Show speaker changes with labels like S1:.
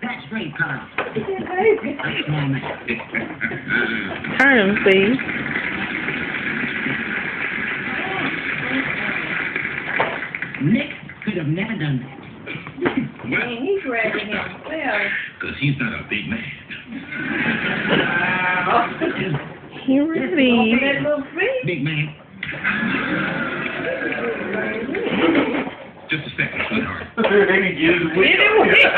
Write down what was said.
S1: that straight, Carl. That's small man.
S2: Turn him, please.
S1: Nick could have never done that.
S3: Well, he's ready himself.
S4: Because he's not a big man.
S2: He ready.
S3: That little freak.
S1: Big man.
S4: Just a second, sweetheart.
S3: Anyway.